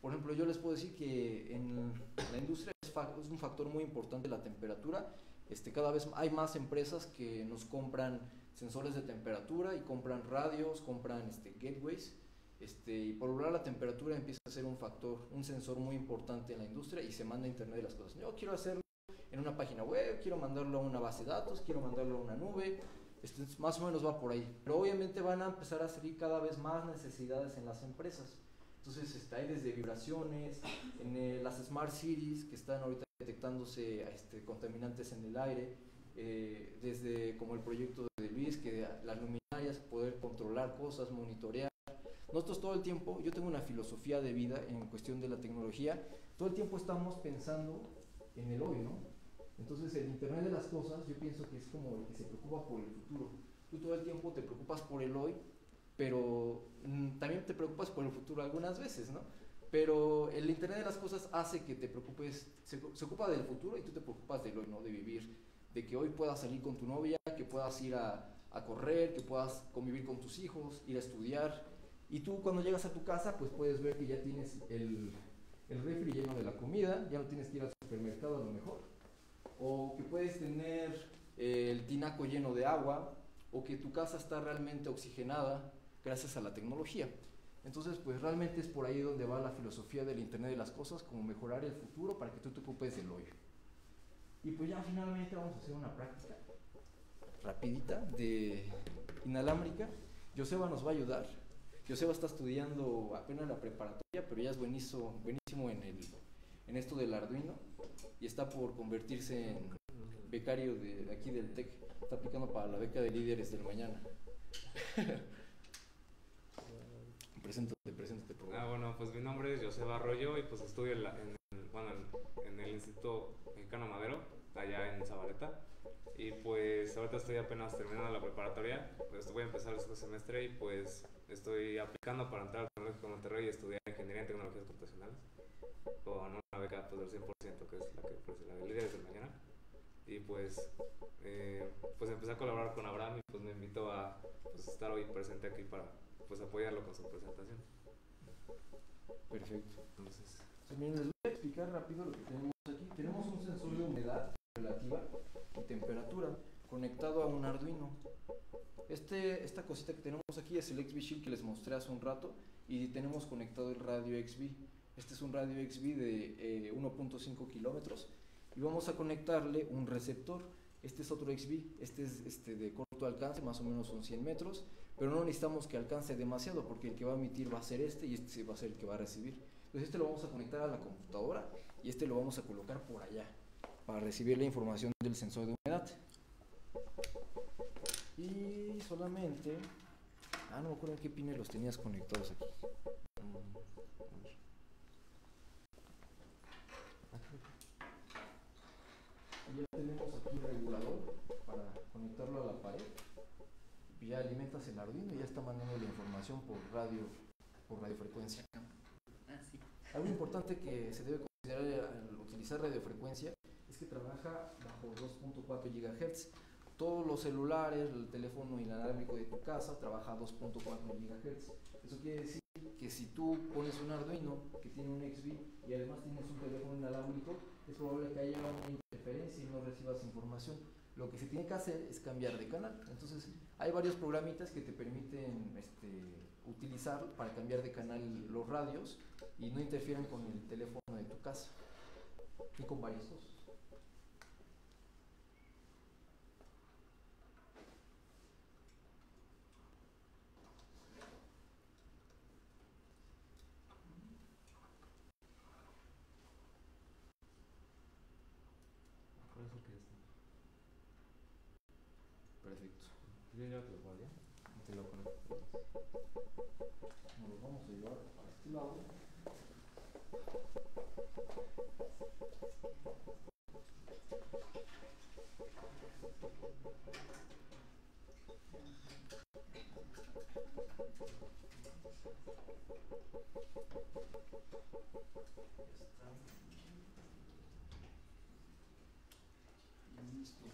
Por ejemplo, yo les puedo decir que en la industria es un factor muy importante la temperatura. Cada vez hay más empresas que nos compran sensores de temperatura y compran radios, compran gateways. Y por lograr la temperatura empieza a ser un factor, un sensor muy importante en la industria y se manda a Internet de las cosas. Yo quiero hacerlo en una página web, quiero mandarlo a una base de datos, quiero mandarlo a una nube, más o menos va por ahí. Pero obviamente van a empezar a salir cada vez más necesidades en las empresas. Entonces hay desde vibraciones, en las Smart Cities que están ahorita detectándose contaminantes en el aire, desde como el proyecto de Luis, que las luminarias, poder controlar cosas, monitorear. Nosotros todo el tiempo, yo tengo una filosofía de vida en cuestión de la tecnología, todo el tiempo estamos pensando en el hoy, ¿no? Entonces el Internet de las cosas yo pienso que es como el que se preocupa por el futuro. Tú todo el tiempo te preocupas por el hoy, pero también te preocupas por el futuro algunas veces, ¿no? Pero el Internet de las cosas hace que te preocupes, se ocupa del futuro y tú te preocupas del hoy, ¿no? De vivir, de que hoy puedas salir con tu novia, que puedas ir a correr, que puedas convivir con tus hijos, ir a estudiar. Y tú cuando llegas a tu casa, pues puedes ver que ya tienes el refri lleno de la comida, ya no tienes que ir al supermercado a lo mejor. O que puedes tener el tinaco lleno de agua, o que tu casa está realmente oxigenada gracias a la tecnología. Entonces, pues realmente es por ahí donde va la filosofía del Internet de las cosas, como mejorar el futuro para que tú te ocupes del hoy. Y pues ya finalmente vamos a hacer una práctica rapidita de inalámbrica. Joseba nos va a ayudar. Joseba está estudiando apenas la preparatoria, pero ya es buenísimo en esto del Arduino y está por convertirse en becario de aquí del TEC. Está aplicando para la beca de líderes del mañana. Preséntate por favor. Bueno, pues mi nombre es Joseba Arroyo y pues estudio en el Instituto Mexicano Madero, allá en Zabaleta. Y pues ahorita estoy apenas terminando la preparatoria, pues voy a empezar el segundo semestre y pues estoy aplicando para entrar al Tecnológico de Monterrey y estudiar Ingeniería en Tecnologías Computacionales con una beca pues, del 100%, que es la que ofrece la de Líderes del Mañana. Y pues empecé a colaborar con Abraham y pues me invitó a pues, estar hoy presente aquí para pues apoyarlo con su presentación. Perfecto. Entonces, les voy a explicar rápido lo que tenemos aquí. Tenemos un sensor de humedad relativa y temperatura conectado a un Arduino. Esta cosita que tenemos aquí es el XB Shield que les mostré hace un rato y tenemos conectado el radio XB. Este es un radio XB de 1.5 kilómetros y vamos a conectarle un receptor. Este es otro XB, este es de corto alcance, más o menos son 100 metros, pero no necesitamos que alcance demasiado porque el que va a emitir va a ser este y este va a ser el que va a recibir. Entonces este lo vamos a conectar a la computadora y este lo vamos a colocar por allá para recibir la información del sensor de humedad. Y solamente, no me acuerdo en qué pines los tenías conectados aquí. Ya tenemos aquí el regulador para conectarlo a la pared. Y ya alimentas el Arduino y ya está mandando la información por radiofrecuencia. Sí. Algo importante que se debe considerar al utilizar radiofrecuencia es que trabaja bajo 2.4 GHz. Todos los celulares, el teléfono inalámbrico de tu casa trabaja a 2.4 GHz. Eso quiere decir que si tú pones un Arduino que tiene un XB y además tienes un teléfono inalámbrico, es probable que haya una interferencia y no recibas información. Lo que se tiene que hacer es cambiar de canal. Entonces hay varios programitas que te permiten utilizar para cambiar de canal los radios y no interfieren con el teléfono de tu casa y con varias cosas. Perfecto. Yo ya te lo guardé. Te lo conecto. Nos lo vamos a llevar a este lado. Listo.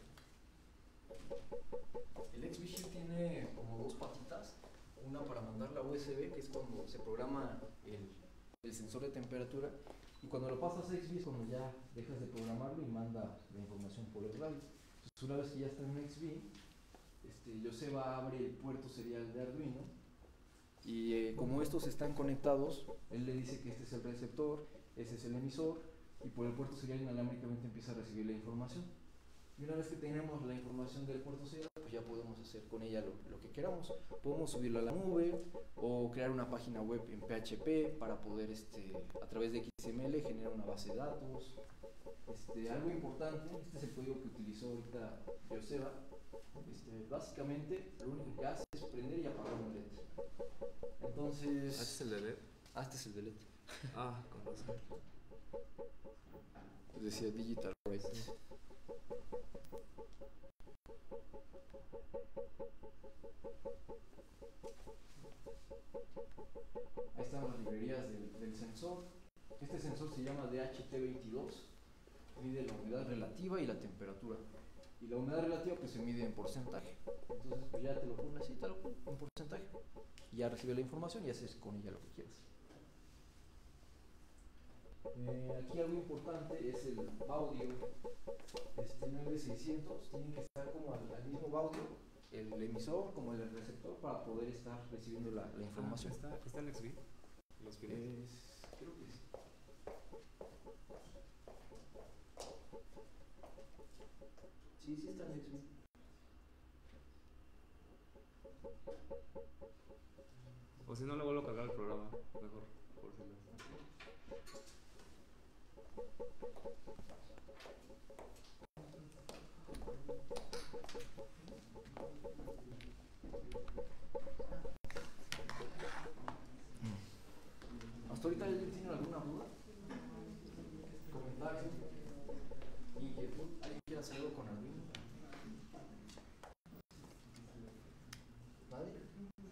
El XB Shield tiene como dos patitas, una para mandar la USB, que es cuando se programa el sensor de temperatura, y cuando lo pasas a XBee es cuando ya dejas de programarlo y manda la información por el radio. Entonces una vez que ya está en XBee, Joseba abre el puerto serial de Arduino y como estos están conectados, él le dice que este es el receptor, ese es el emisor, y por el puerto serial inalámbricamente empieza a recibir la información. Y una vez que tenemos la información del puerto serial, pues ya podemos hacer con ella lo que queramos. Podemos subirlo a la nube o crear una página web en PHP para poder a través de XML generar una base de datos. Algo importante, este es el código que utilizó ahorita Joseba. Básicamente lo único que hace es prender y apagar un LED. Entonces... ¿Este es el de LED? Este es el de LED. Con razón. Pues decía Digital Right. Sí. Ahí están las librerías del sensor. Este sensor se llama DHT22, mide la humedad relativa y la temperatura. Y la humedad relativa pues se mide en porcentaje. Entonces pues ya te lo pone así, tal en porcentaje. Y ya recibe la información y haces con ella lo que quieras. Aquí algo importante es el baudio. 9600 tiene que estar como al mismo baudio, el emisor como el receptor, para poder estar recibiendo la información. ¿Está en XBee? Los pines. Creo que sí. Sí está en XBee. O si no, le vuelvo a cargar el programa, mejor, por si no. ¿Hasta ahorita alguien tiene alguna duda? ¿Comentario? ¿Inquietud? ¿Alguien quiere hacer algo con Arduino? ¿Nadie?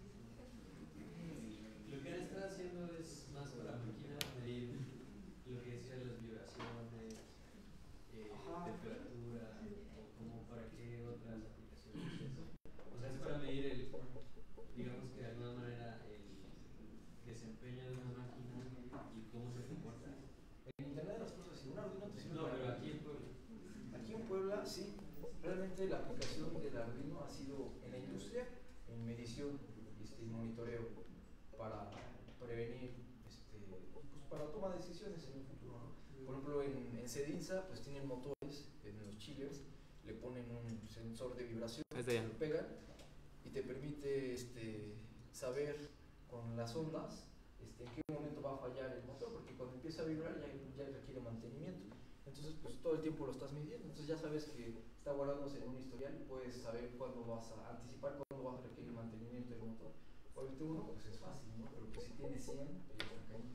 Lo que han estado haciendo es más para máquinas medir lo que decía las vibraciones, temperatura, o como para qué otras aplicaciones es eso. O sea, es para medir digamos que de alguna manera el desempeño de una máquina y cómo se comporta. En Internet de las cosas, si un Arduino te sirve. No, pero aquí en Puebla. Aquí en Puebla, sí. Realmente la aplicación del Arduino ha sido en la industria, en medición y monitoreo para prevenir, pues para toma de decisiones en el futuro, ¿no? Por ejemplo, en Cedinsa, pues tienen motores en los chillers, le ponen un sensor de vibración, lo pegan y te permite saber con las ondas en qué momento va a fallar el motor, porque cuando empieza a vibrar ya requiere mantenimiento. Entonces, pues todo el tiempo lo estás midiendo, entonces ya sabes que está guardándose en un historial y puedes saber cuándo vas a anticipar, cuándo vas a requerir mantenimiento del motor. Por el T1 pues es fácil, ¿no? Pero pues si tienes 100, pues ya está caído.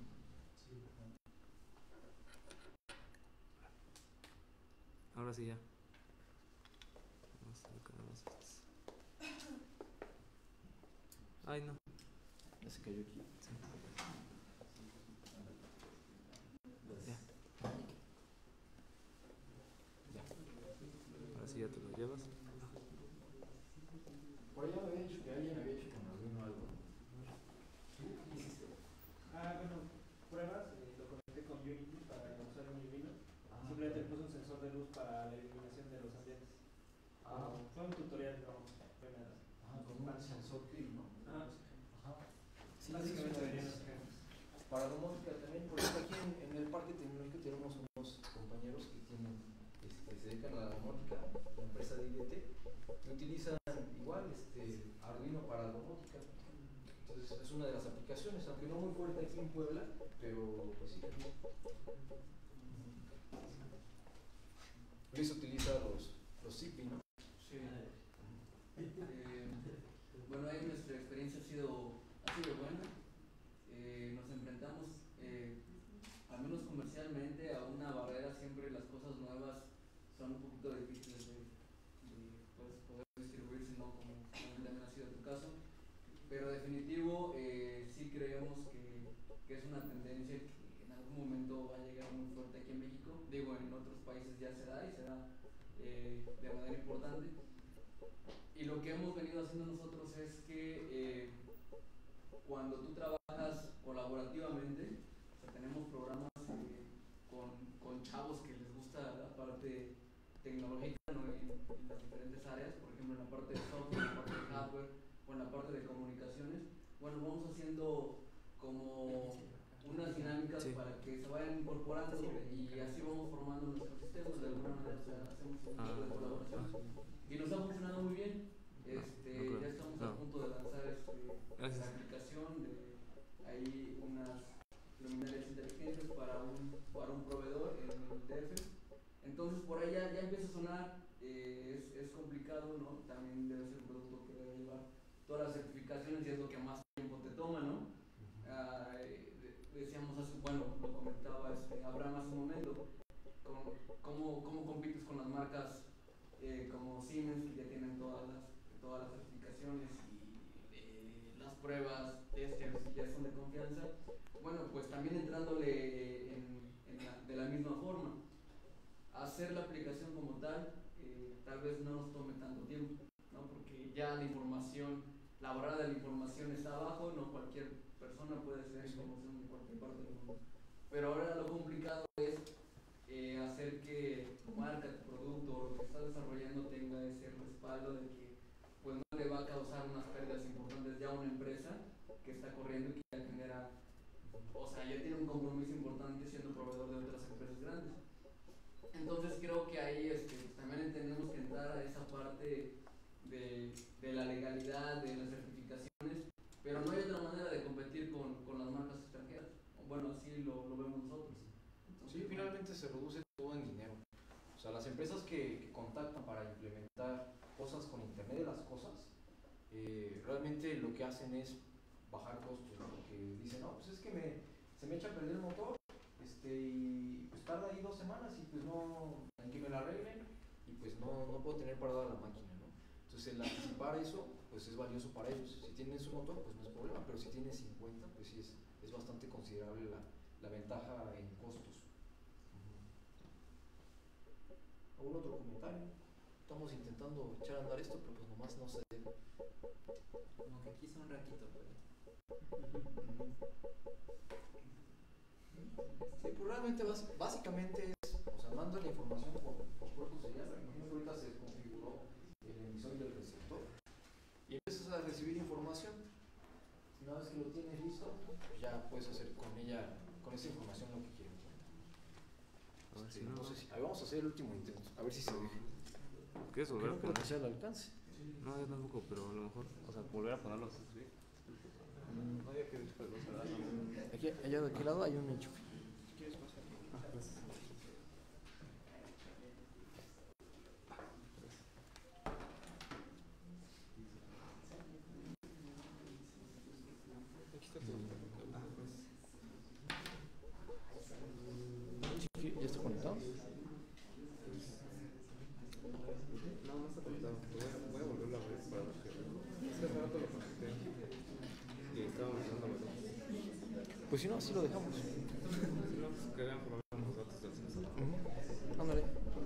Ahora sí ya. Ay, no. Ya se cayó aquí. Sí. Ya. Ahora sí ya te lo llevas. Por allá me había dicho que alguien había hecho con Arduino algo. ¿Qué hiciste? Bueno, pruebas, lo conecté con Unity para usar un Arduino. Simplemente le puse un sensor de luz para la iluminación de los ambientes. Fue un tutorial, no fue nada. Con un sensor clip, ¿no? Sí, básicamente sí, deberían los ejemplos. Para domótica también, por ejemplo, aquí en el parque tecnológico tenemos unos compañeros que tienen, se dedican a la domótica, la empresa de IDT, y utilizan igual Arduino para domótica. Entonces es una de las aplicaciones, aunque no muy fuerte aquí en Puebla, pero pues sí. Luis utiliza los Zippy, ¿no? Sí. Bueno, ahí nuestra experiencia ha sido buena. Nos enfrentamos, al menos comercialmente, a una barrera. Siempre las cosas nuevas son un poquito difíciles de pues, poder distribuirse, ¿no? Como también ha sido tu caso. Pero definitivo, sí creemos que es una tendencia que en algún momento va a llegar muy fuerte aquí en México. Digo, en otros países ya se da y se da de manera importante. Y lo que hemos venido haciendo nosotros es que cuando tú trabajas colaborativamente, tenemos programas con chavos que les gusta la parte tecnológica, ¿no? en las diferentes áreas, por ejemplo en la parte de software, en la parte de hardware o en la parte de comunicaciones. Bueno, vamos haciendo como unas dinámicas para que se vayan incorporando y así vamos formando nuestros sistemas de alguna manera, o sea, hacemos un tipo de colaboración y nos ha funcionado muy bien. Ya estamos a punto de lanzar la aplicación de ahí unas luminarias inteligentes para un proveedor en el DF. Entonces por ahí ya empieza a sonar, es complicado, ¿no? También debe ser un producto que debe llevar todas las certificaciones y es lo que más tiempo te toma, ¿no? Decíamos lo comentaba Abraham hace un momento, cómo compites con las marcas como Siemens, que ya tienen todas las certificaciones y las pruebas, testers ya son de confianza. Bueno, pues también entrándole de la misma forma. Hacer la aplicación como tal, tal vez no nos tome tanto tiempo, ¿no? Porque ya la información, la barrera de la información está abajo, no cualquier persona puede hacer información de cualquier parte del mundo. Pero ahora lo complicado es hacer que tu marca, tu producto, lo que estás desarrollando tenga ese respaldo de que pues no le va a causar unas pérdidas importantes ya a una empresa que está corriendo y que ya genera, o sea, ya tiene un compromiso importante siendo proveedor de otras empresas grandes. Entonces creo que ahí también tenemos que entrar a esa parte de la legalidad, de las certificaciones, pero no hay otra manera de competir con las marcas extranjeras. Bueno, así lo vemos nosotros. Entonces, sí, finalmente se reduce todo en dinero. O sea, las empresas que contactan para implementar cosas con Internet de las cosas, realmente lo que hacen es bajar costos, ¿no? Porque dicen, no, pues es que se me echa a perder el motor, y pues tarda ahí 2 semanas y pues no, en que me la arreglen y pues no puedo tener parada la máquina, ¿no? Entonces el anticipar eso pues es valioso para ellos. Si tienen su motor pues no es problema, pero si tienen 50 pues sí es bastante considerable la ventaja en costos. ¿Algún otro comentario? Estamos intentando echar a andar esto, pero pues nomás no se deja. Como que aquí son un ratito, pero... Sí, pues realmente básicamente es, o sea, mando la información por puerto serial. Imagino que ahorita se configuró el emisor y el receptor y empiezas a recibir información. Una vez que lo tienes listo, pues ya puedes hacer con esa información lo que quieras. No sé si, vamos a hacer el último intento, a ver si se deja. ¿Quieres volver a poner? Que sea al alcance. No, yo tampoco, pero a lo mejor, o sea, volver a ponerlos. No había que después los cerrar. Aquí, allá de aquel lado hay un enchufe. Si quieres pasar. Gracias. Aquí está todo. ¿Ya está conectado? No está conectado. Voy a volverlo a ver para ver que hace rato lo conecté y estaba empezando a ver. Pues si no, así lo dejamos. Si no, pues que vean por lo menos los datos del sensor. Ándale.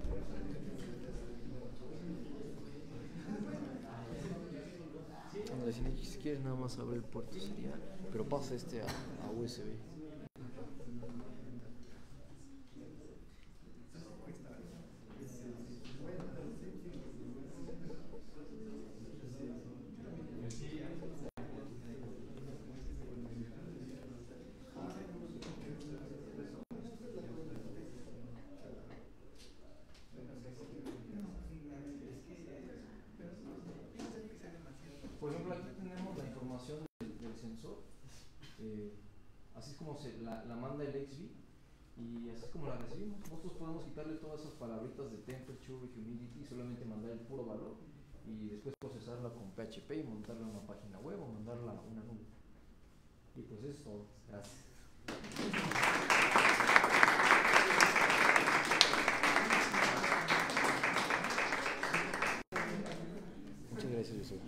Ándale, si quieres nada más abrir el puerto serial, pero pasa a USB. Por ejemplo, aquí tenemos la información del sensor, así es como la manda el XBee y así es como la recibimos. Nosotros podemos quitarle todas esas palabritas de temperature y humidity y solamente mandar el puro valor y después procesarla con PHP y montarla en una página web o mandarla a una nube. Y pues eso es todo. Gracias. Muchas gracias, Jesús.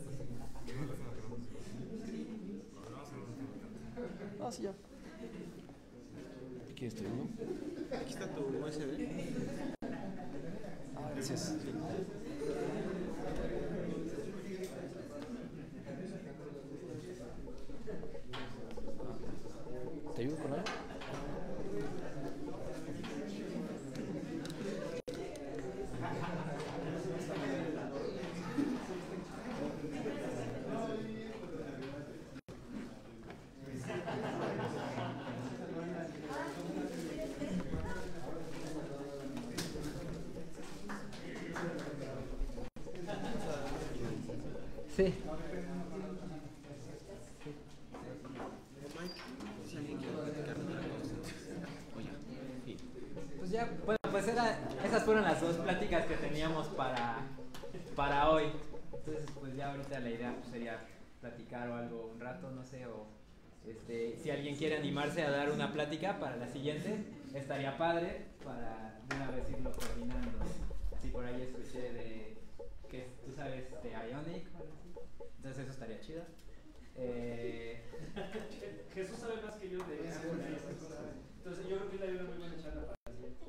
Ah, sí, ya. ¿Quieres traer uno? Aquí está tu USB. Ah, gracias. ¿Te ayudo con algo? Sí. Pues ya, bueno, pues esas fueron las dos pláticas que teníamos para hoy. Entonces, pues ya ahorita la idea pues, sería platicar o algo un rato, no sé, o si alguien quiere animarse a dar una plática para la siguiente, estaría padre para de una vez irlo coordinando. Así por ahí escuché de que tú sabes de Ionic, entonces eso estaría chido. Jesús sabe más que yo de eso. Entonces yo creo que le dio una muy buena charla para la siguiente.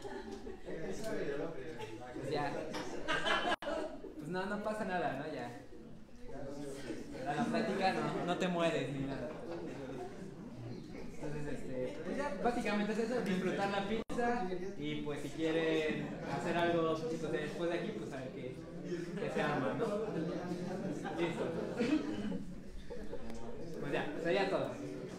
Pues ya. Pues no pasa nada, ¿no? Ya. La plática no te mueres ni nada. Entonces, pues ya básicamente es eso, disfrutar la pizza y pues si quieren hacer algo pues, después de aquí, pues a ver qué se arma, ¿no? Listo. Pues ya, sería todo.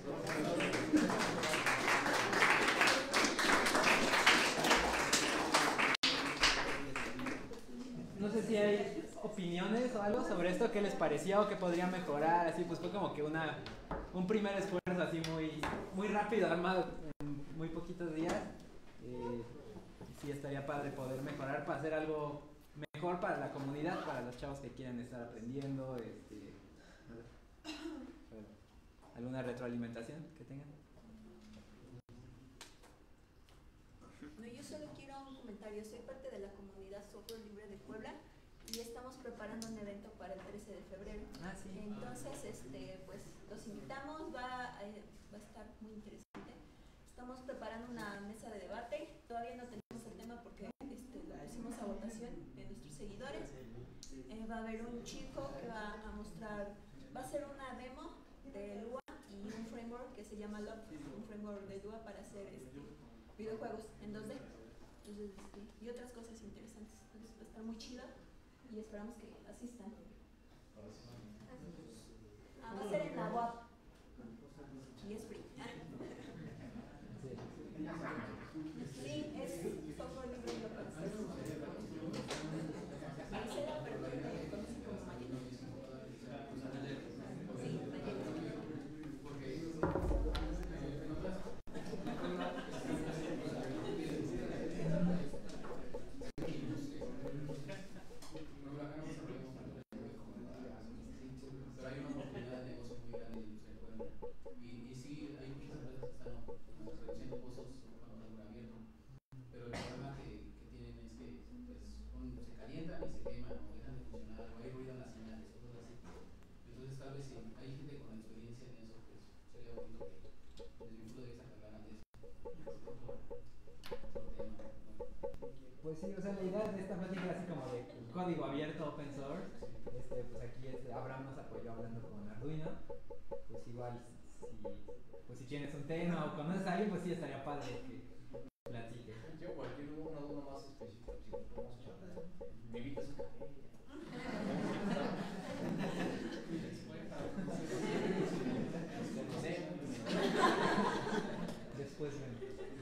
No sé si hay opiniones o algo sobre esto, qué les parecía o qué podría mejorar, así pues fue como que un primer esfuerzo así muy rápido, armado en muy poquitos días. Sí estaría padre poder mejorar para hacer algo mejor para la comunidad, para los chavos que quieran estar aprendiendo, alguna retroalimentación que tengan. No, yo solo quiero un comentario. Soy parte de la comunidad Software Libre de Puebla y estamos preparando un evento para el 13 de febrero. Ah, sí. Entonces, pues los invitamos, va a estar muy interesante. Estamos preparando una mesa de debate. Todavía no tenemos el tema porque lo pusimos a votación de nuestros seguidores. Va a haber un chico que va a mostrar, va a ser una demo de Lua y un framework que se llama Love, un framework de Lua para hacer videojuegos en 2D. Entonces, y otras cosas interesantes. Entonces va a estar muy chido y esperamos que asistan. Va a ser en la UAP y es free. Sí, es software libre y open source. Marcela, pero me conocen como Mayela. Sí, Mayela. Pero hay una oportunidad de negocio muy grande en la industria de Puebla. Y sí, hay muchas empresas que están reduciendo costos cuando están abierto. Pero el problema que tienen es que pues, se calientan y se queman, o dejan de funcionar, o hay ruido en las señales, cosas así. Entonces, tal vez si hay gente con experiencia en eso, pues sería bonito que, desde mi punto de vista, que hablaran de eso. Pues sí, o sea, la idea de esta plática era así como de código abierto, open source. Pues aquí Abraham nos apoyó hablando con Arduino. Pues igual, si tienes un tema o conoces a alguien, pues sí estaría padre que platique. Yo cualquier una duda más específica, si podemos charlar. Me invitas a un café. Después ven.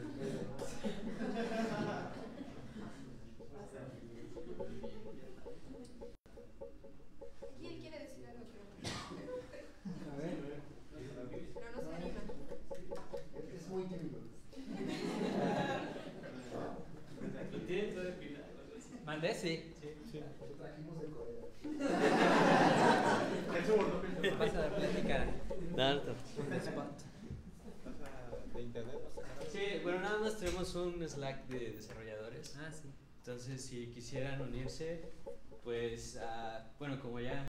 ¿Quién quiere decir algo? A ver. Pero no se anima. Es muy tímido. ¿Tienen todo el final? ¿Mandé? Sí. Lo trajimos de Corea. Pasa la plática. ¿De internet? Sí, bueno, nada más tenemos un Slack de desarrolladores. Ah, sí. Entonces, si quisieran unirse, pues, bueno, como ya